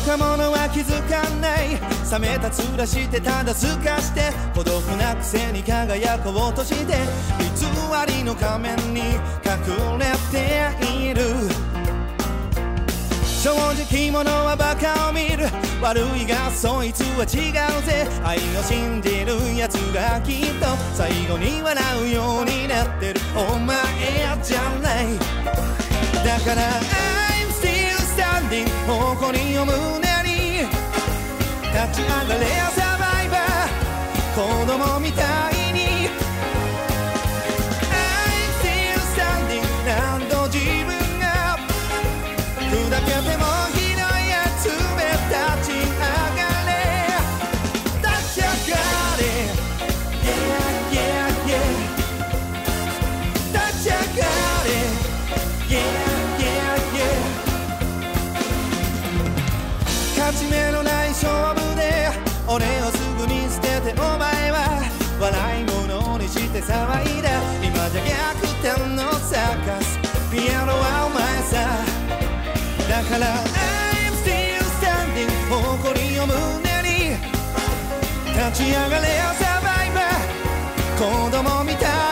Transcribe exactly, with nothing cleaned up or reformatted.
若者は気づかない冷めた面してただ透かして孤独なくせに輝こうとして偽りの仮面に隠れている正直者はバカを見る悪いがそいつは違うぜ愛を信じる奴がきっと最後に笑うようになってるお前じゃないだから I'm still standing 誇りを胸に立ち上がれよサバイバー子供みたいに I'm still standing 何度自分が砕けてもひどいやつめ立ち上がれ立ち上がれ Yeah yeah yeah 立ち上がれ Yeah yeah yeah 勝ち目のない勝負で俺をすぐに捨ててお前は笑い物にして騒いだ今じゃ逆転のサーカスピアノはお前さだから I'm still standing 誇りを胸に立ち上がれよサバイバー子供みたい